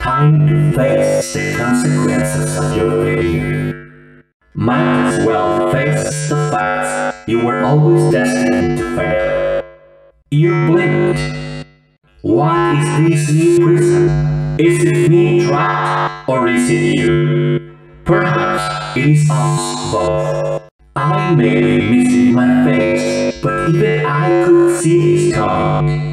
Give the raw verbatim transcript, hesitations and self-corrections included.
Time to face the consequences of your failure. Might as well face the facts you were always destined to fail. You blinked. What is this new prison? Is it me trapped, or is it you? Perhaps it is us both. I may be missing my face, but even I could see this coming.